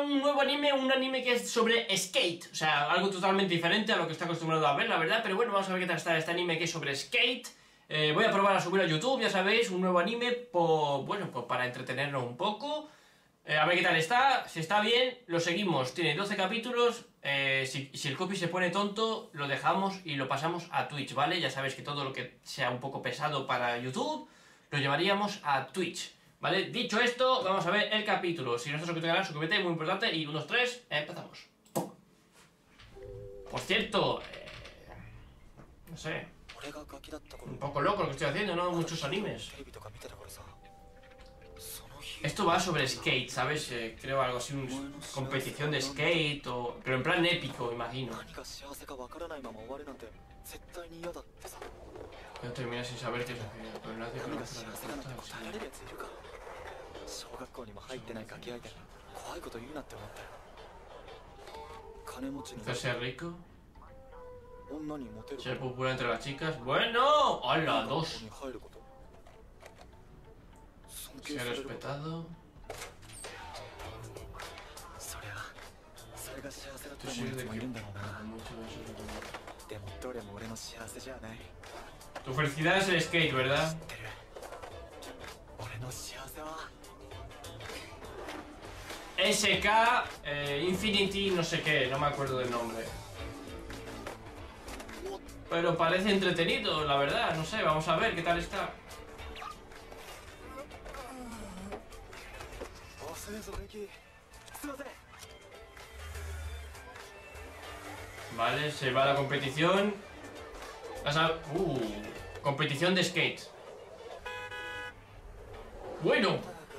un nuevo anime, un anime que es sobre skate. O sea, algo totalmente diferente a lo que está acostumbrado a ver, la verdad. Pero bueno, vamos a ver qué tal está este anime que es sobre skate. Voy a probar a subir a YouTube, ya sabéis, un nuevo anime, bueno, pues para entretenernos un poco. A ver qué tal está, si está bien, lo seguimos. Tiene 12 capítulos, si el copy se pone tonto, lo dejamos y lo pasamos a Twitch, ¿vale? Ya sabéis que todo lo que sea un poco pesado para YouTube, lo llevaríamos a Twitch, ¿vale? Dicho esto, vamos a ver el capítulo. Si no estás suscrito al canal, suscríbete, muy importante. Y 1, 2, 3, empezamos. Por cierto, no sé, un poco loco lo que estoy haciendo, ¿no? Muchos animes. Esto va sobre skate, ¿sabes? Creo algo así, una competición de skate, pero en plan épico, imagino. No termina sin saber qué es lo pero nadie conoce la respuesta. Hacerse rico. Ser popular entre las chicas. ¡Bueno! ¡Hola! 2. Ser respetado. Tú sigues de que mucho de eso. Tu felicidad es el skate, ¿verdad? SK Infinity no sé qué, no me acuerdo del nombre. Pero parece entretenido, la verdad, no sé, vamos a ver qué tal está. Vale, se va a la competición. Competición de skate. Bueno.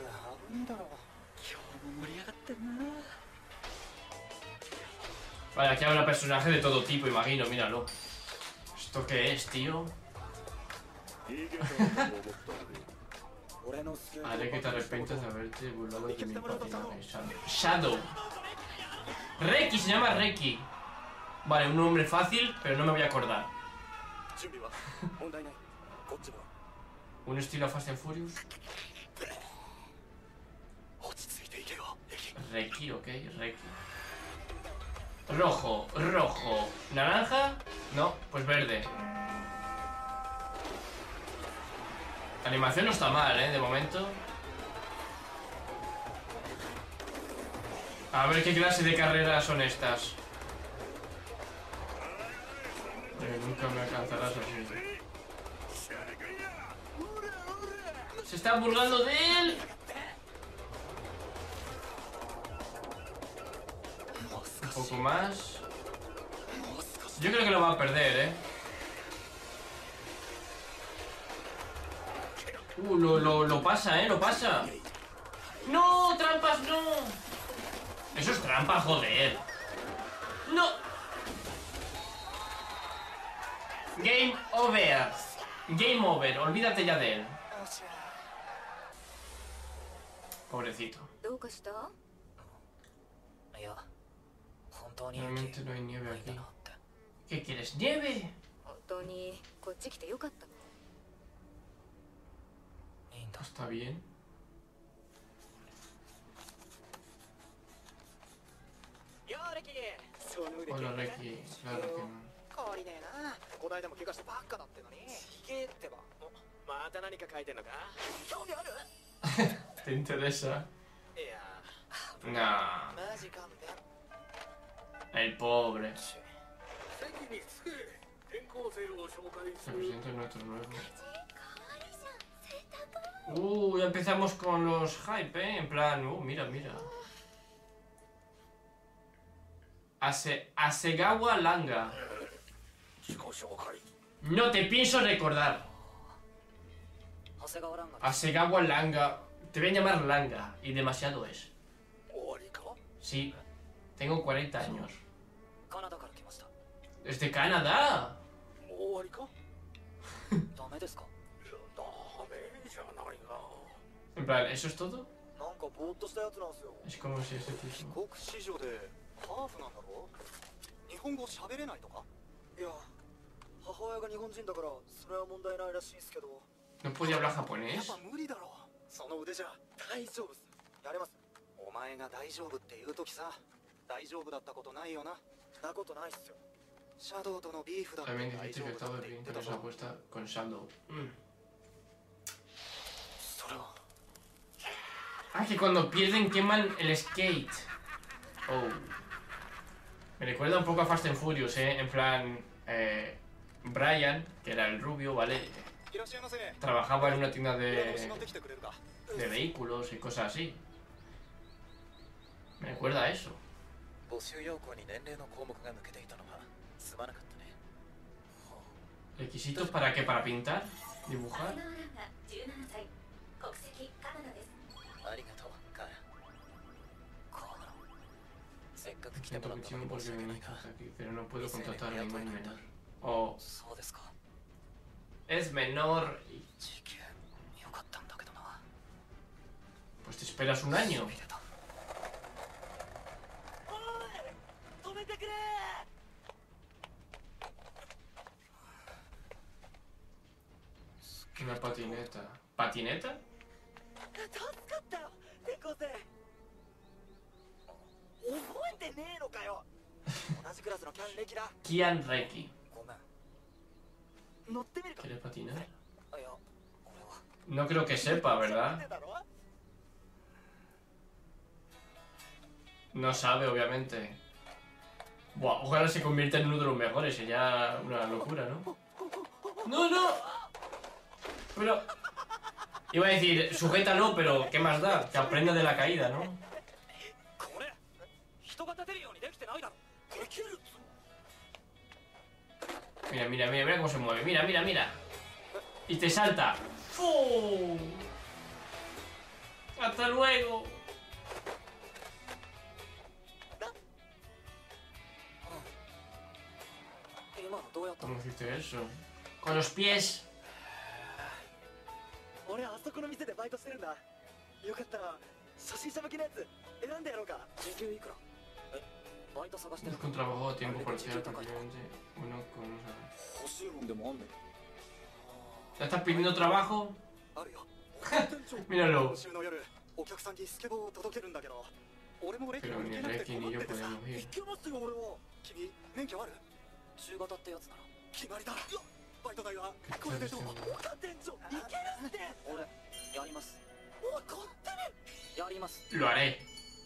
Vale, aquí habrá personajes de todo tipo, imagino, míralo. ¿Esto qué es, tío? Haré que te arrepientas de haberte burlado de mi patinaje. Shadow. Reki, se llama Reki. Vale, un nombre fácil, pero no me voy a acordar. Un estilo Fast and Furious. Reki, ok, Reki. Rojo, rojo. ¿Naranja? No, pues verde. La animación no está mal, de momento. A ver qué clase de carreras son estas. Nunca me alcanzarás así. Se está burlando de él. Un poco más. Yo creo que lo va a perder, lo pasa, lo pasa. ¡No! ¡Trampas, no! Eso es trampa, joder. ¡No! Game over. Game over, olvídate ya de él. Pobrecito. Realmente no hay nieve aquí. ¿Qué quieres? ¡Nieve! Está bien. Hola, Reki. Claro que no. ¿Te interesa? Nah. El pobre. Se presenta nuestro nuevo. Ya empezamos con los hype, en plan, mira, mira. Hasegawa Langa. No te pienso recordar. Hasegawa Langa. Te voy a llamar Langa. Y demasiado es. Sí. Tengo 40 años. ¿Desde Canadá? En plan, ¿eso es todo? Es como si ese tipo... ¿No podía hablar japonés? 前が大丈夫って言う時さ、大丈夫だったことないよな。なことないっすよ。シャドウとのビーフだって También 大 dijiste 丈 que 夫だ estaba って言っ bien て con た esa ぞ。 apuesta con Shadow. それは Ah, que cuando pierden queman el skate. Oh. Me recuerda un poco a Fast and Furious, En plan, Brian, que era el rubio, ¿vale? いらっしゃいませ。 Trabajaba en una tienda 裏の仕事来てくれるか。 de vehículos y cosas así. Me recuerda a eso. 募集要項に年齢の項目が抜けていたのはすまなかったね。 ¿Requisitos para qué? ¿Para pintar? ¿Dibujar? 17歳、国籍カナダです。 ありがとう、カナ。カナ。せっかく来て Siento もらったの muchísimo に申し porque 訳な venís いが。 hasta aquí, pero no puedo 未成年 contratar が a 雇え ningún ないんだ。 menor. Oh, そうですか。 es menor. 時給よかったんだけどな。 Pues te esperas un año. 見てた。おい、止めてくれ。 Una patineta. ¿Patineta? 助かったよ、転校生。覚えてねえのかよ。同じクラスのキャン歴だ。 Kian Reiki. ごめん。乗ってみるか。 ¿Quiere patinar? いや、俺は。 No creo que sepa, ¿verdad? だろ。 No sabe, obviamente. Buah, ojalá se convierta en uno de los mejores. Sería una locura, ¿no? ¡No, no! Pero... Iba a decir, sujétalo, pero ¿qué más da? Que aprenda de la caída, ¿no? これ、人が立てるようにできてないだろ。できる。 Mira, mira, mira, mira cómo se mueve. Mira, mira, mira. Y te salta. ¡Fu! ¡Hasta luego! Ah. 今のどうやったの？ ¿Cómo hiciste eso? Con los pies. 俺あそこの店でバイトしてるんだ。よかったら初心者向けのやつ選んでやろうか。時給いくら？え、バイト探してる Busca un trabajo a tiempo parcial prácticamente. Uno con... 欲しいもんでもあんの？ ¿Ya estás pidiendo trabajo? あるよ。 Míralo. 今週の夜、お客さんにスケボーを届けるんだけど、俺もレキ Pero も ni 行けなくて Reiki 困 ni っ yo ててさ。 podemos ir. 行けますよ俺は。君免許ある？中型ってやつなら。決まりだ。バイト代はこれでどう？店長、いけるって。俺やります。おい、勝手にやります。 Lo haré.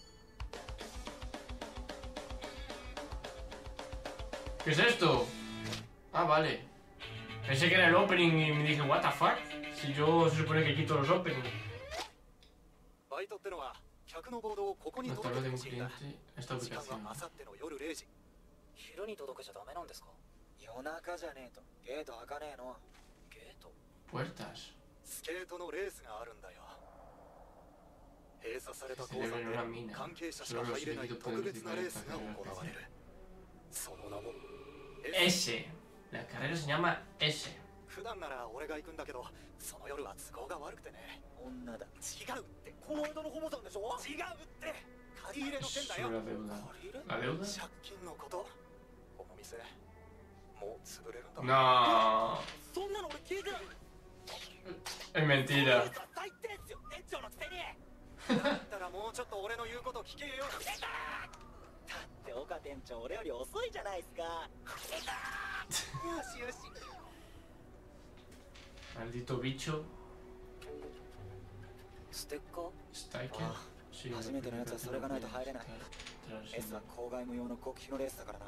¿Qué es esto? Ah, vale. Pensé que era el opening y me dije, what the fuck? Si yo se supone que quito los openings. バイトってのは客のボードをここに Una 届 tabla け de て un ほしいんだ。 cliente a esta 時間 ubicación. は明後日の夜0時。昼に届けちゃダメなんですか？夜中じゃねえとゲート開かねえの。ゲート？ Puertas. スケートのレースがあるんだよ。閉鎖された Se 鉱 celebra 山 en una で mina. 関係者しか Solo los 入れない elegidos 特 pueden 別な participar レ en ース esta が行わ carrera れる。その名も S. La carrera se llama S. 普段なら俺が行くんだけど、その夜は都合が悪くてね。女だ。違うって。この間のホモさんでしょ？違うって。借り入れの件だ Sobre よ。 la deuda. 借り入れ？ ¿La deuda? 借金のこと？この店もう潰れるんだ。 No. そんなの俺聞いてない。 Es mentira. 最低っすよ、店長のくせに。だったらもうちょっと俺の言うこと聞けよ。だって岡店長俺より遅いじゃないですか。よしよし。 Maldito bicho. ステッカー？ Está aquí. Sí, 初めてのやつはそれがないと入れない。 Tras- S は郊外無用の極秘のレースだからな。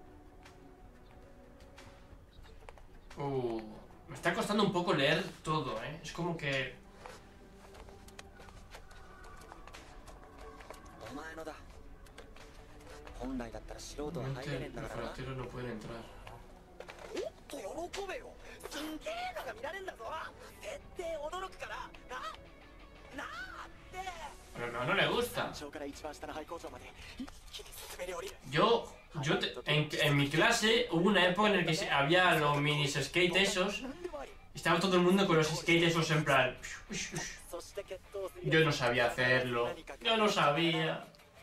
Me está costando un poco leer todo, ¿eh? Es como que... お前のだ。本来だったら素人は入れねえん Realmente だ los からな。 forasteros no pueden entrar. おっと喜べよ。すんげえのが見られんだぞ。絶対驚くからな。なあって。 Pero no, no le gusta. 山頂から一番下の廃工場まで一気に滑り降りる。 En mi clase hubo una época en la que había los mini skate esos. Y estaba todo el mundo con los skate esos en plan... Yo no sabía hacerlo. Yo no sabía.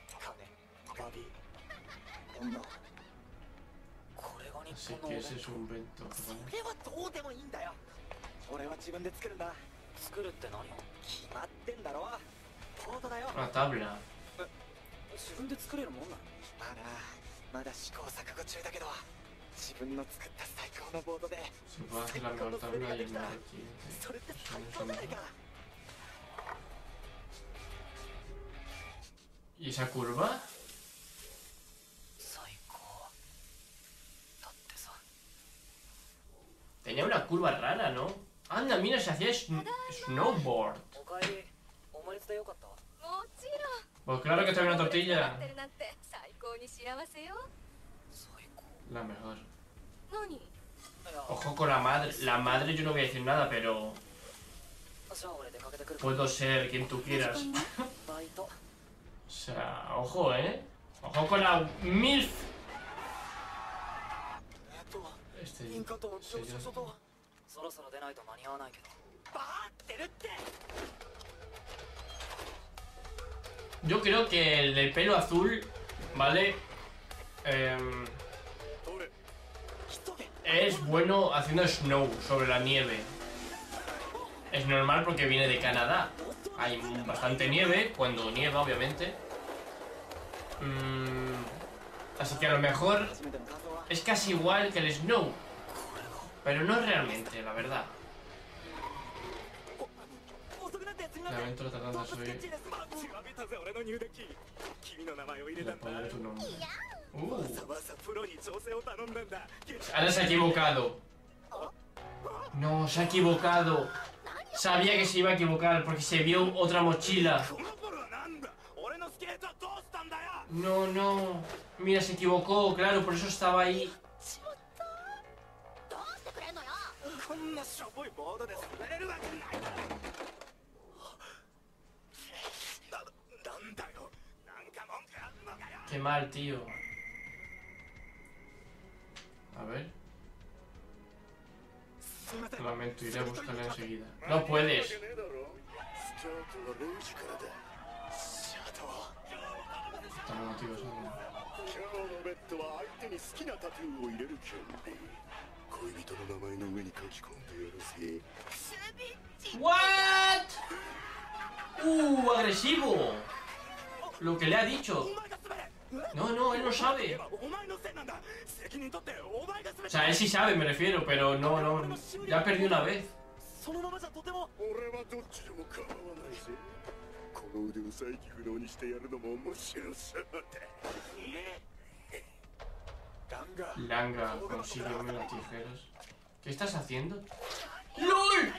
Así que ese es un vento. それはどうでもいいんだよ。俺は自分で作るんだ。作るって何？決まってんだろ。ポートだよ。 Una tabla. 自分で作れるもんなの？まあな、まだ試行錯誤中だけど、自分の作った最高のボードで Se puede hacer la mejor tabla y el mar aquí. それって最高じゃないか。 ¿Y esa curva? 最高だってさ。 Tenía una curva rara, ¿no? Anda, mira, se hacía snowboard. おかえり。オムレツでよかった？ もちろん。 Pues claro que está bien una や tortilla. ってるなんて最高に幸せよ。 最高。 La mejor. 何？ Ojo con la madre. La madre yo no voy a decir nada, pero じゃあ俺出かけてくる。 puedo ser quien tú quieras. バイト。 O sea, ojo, ¿eh? Ojo con la MILF. イン Este カと領 sello. 収書と。そろそろ出ないと間に合わないけど。バーってるって。 Yo creo que el del pelo azul, ¿vale? Es bueno haciendo snow sobre la nieve. Es normal porque viene de Canadá. Hay bastante nieve cuando nieva, obviamente. Así que a lo mejor es casi igual que el snow. Pero no realmente, la verdad. Lamento la tardanza, soy... Le pondré tu nombre. Ahora se ha equivocado. No, se ha equivocado. Sabía que se iba a equivocar porque se vio otra mochila. No, no. Mira, se equivocó, claro, por eso estaba ahí. Qué mal, tío. A ver. Lamento, iré a buscarla enseguida. No puedes. Estamos motivos, ¿no? What? Agresivo. Lo que le ha dicho. No, no, él no sabe. O sea, él sí sabe, me refiero, pero no, no. Ya perdió una vez. Langa, consígueme las tijeras. ¿Qué estás haciendo? ¡LOL!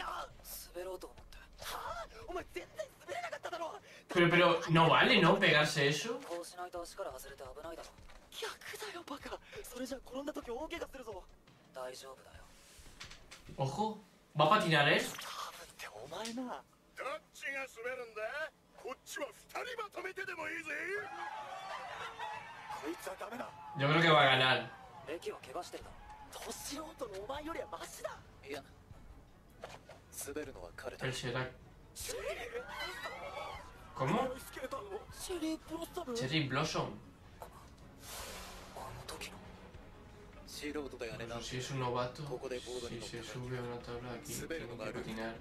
Pero, no vale, ¿no? Pegarse eso. Ojo, ¿va a patinar él? Yo creo que va a ganar. Él será... ¿Cómo? Cherry Blossom. Pues si es un novato, si se sube a una tabla aquí, tiene que patinar.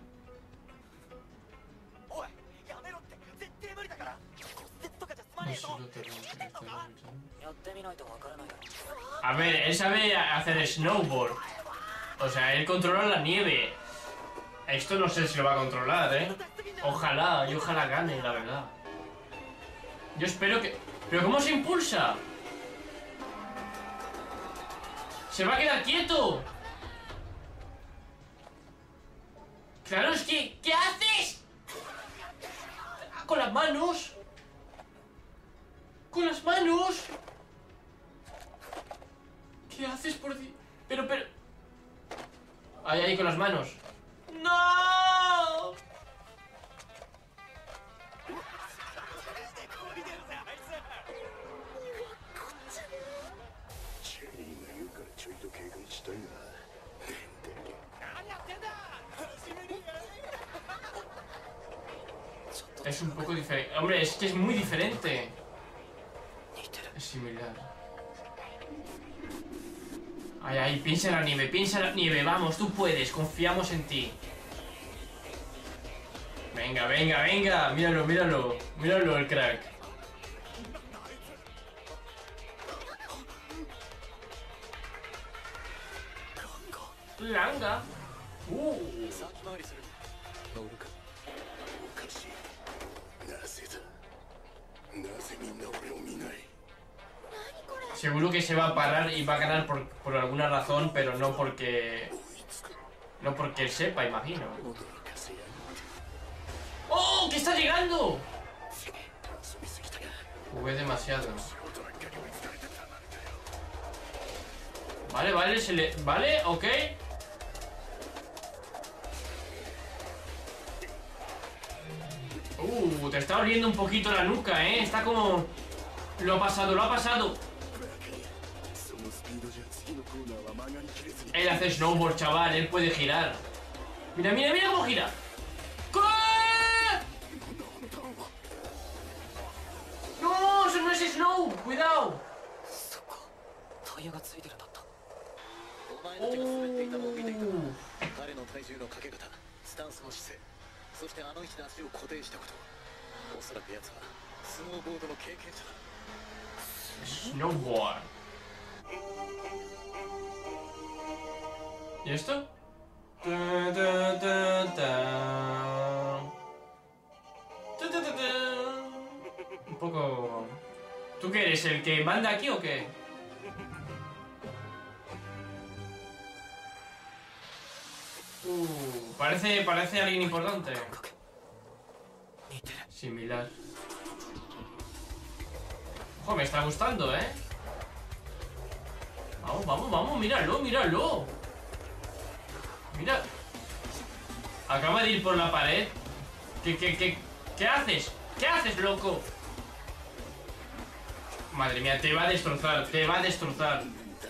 No solo te A ver, él sabe hacer snowboard. O sea, él controla la nieve. Esto no sé si lo va a controlar, ¿eh? Ojalá, y ojalá gane, la verdad. Yo espero que... ¿Pero cómo se impulsa? ¡Se va a quedar quieto! Claro, es que... ¿Qué haces? Con las manos. Con las manos. ¿Qué haces por ti? Pero... Ahí, con las manos. ¡No! Es un poco diferente. Hombre, es que es muy diferente. Es similar. Ay, ay, piensa en la nieve, vamos, tú puedes, confiamos en ti. Venga, venga, venga, míralo, míralo, míralo el crack. Langa. 先回りする乗るかおかしいなぜだなぜみんな俺を見ない Seguro que se va a parar y va a ganar por alguna razón, pero no porque... No porque él sepa, imagino. 驚かせやがって ¡Oh! ¡Que está llegando! 遊びすぎたが Jugué demasiado. 仕事ばっかり追いつかれてたまるかよ Vale, vale, se le... Vale, ok. Te está oliendo un poquito la nuca, ¿eh? Está como... Lo ha pasado, lo ha pasado. そのスピードじゃ次のコーナーは曲がりきれずに Él hace snowboard, chaval, él puede girar. Mira, mira, mira cómo gira. ¡Corre! ¡No! ¡Eso no es snow! ¡Cuidado! そっかタイヤがついてるんだったお前たちが滑っていたのを見ていた彼の体重のかけ方スタンスの姿勢そしてあの位置で足を固定したことおそらく奴はスノーボードの経験者だ Snowboard. ¿Y esto? Ta, ta, ta, ta. Ta, ta, ta, ta. Un poco... ¿Tú qué eres? ¿El que manda aquí o qué? Parece alguien importante. Similar. Ojo, me está gustando, ¿eh? Vamos, vamos, vamos, míralo, míralo. Mira. Acaba de ir por la pared. ¿Qué haces? ¿Qué haces, loco? Madre mía, te va a destrozar, te va a destrozar.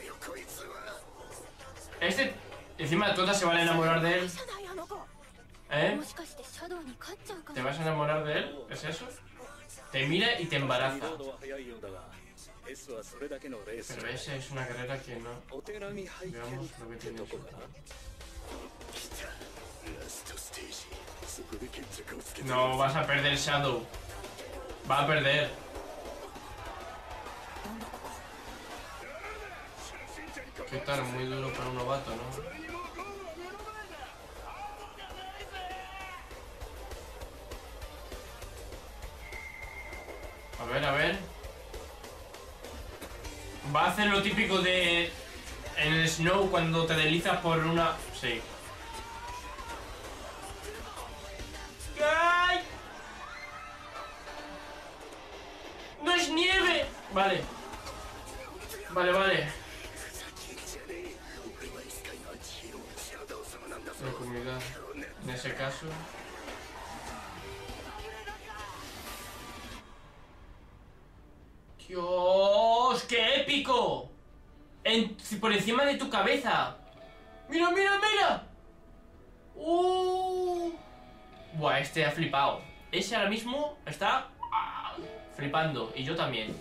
Este, encima todas se van a enamorar de él. ¿Eh? ¿Te vas a enamorar de él? ¿Es eso? Te mira y te embaraza. Pero esa es una carrera que no... Veamos lo que tiene eso. No, vas a perder, Shadow. Va a perder. Qué tal, muy duro para un novato, ¿no? A ver, a ver. Va a hacer lo típico de... En el snow cuando te deslizas por una... Sí. ¡Ay! ¡No es nieve! Vale. Vale, vale. La comunidad. En ese caso... ¡Dios! ¡Qué épico! Por encima de tu cabeza. ¡Mira, mira, mira! Buah, este ha flipado. Ese ahora mismo está flipando. Y yo también.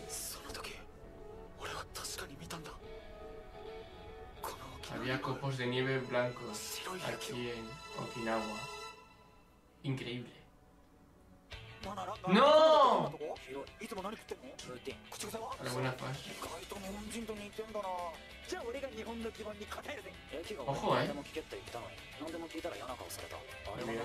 Había copos de nieve blancos aquí en Okinawa. Increíble. ¡No! Alguna fase. Ojo, Mira.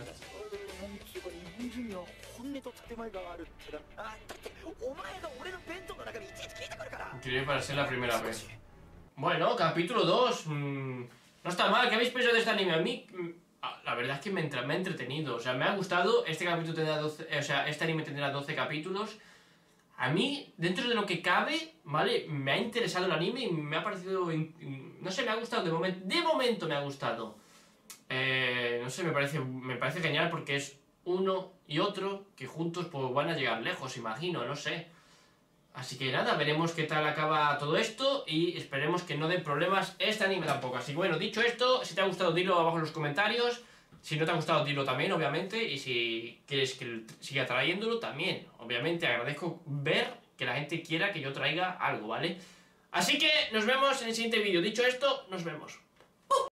Increíble para ser la primera vez. Bueno, capítulo 2. No está mal. ¿Qué habéis pensado de este anime? A mí... La verdad es que me ha entretenido, o sea, me ha gustado. Este capítulo tendrá 12, o sea, este anime tendrá 12 capítulos. A mí, dentro de lo que cabe, ¿vale? Me ha interesado el anime y me ha parecido... No sé, me ha gustado, de momento me ha gustado. No sé, me parece genial porque es uno y otro que juntos pues van a llegar lejos, imagino, no sé. Así que nada, veremos qué tal acaba todo esto y esperemos que no dé problemas este anime tampoco. Así que bueno, dicho esto, si te ha gustado dilo abajo en los comentarios. Si no te ha gustado dilo también, obviamente. Y si quieres que siga trayéndolo también. Obviamente agradezco ver que la gente quiera que yo traiga algo, ¿vale? Así que nos vemos en el siguiente vídeo. Dicho esto, nos vemos.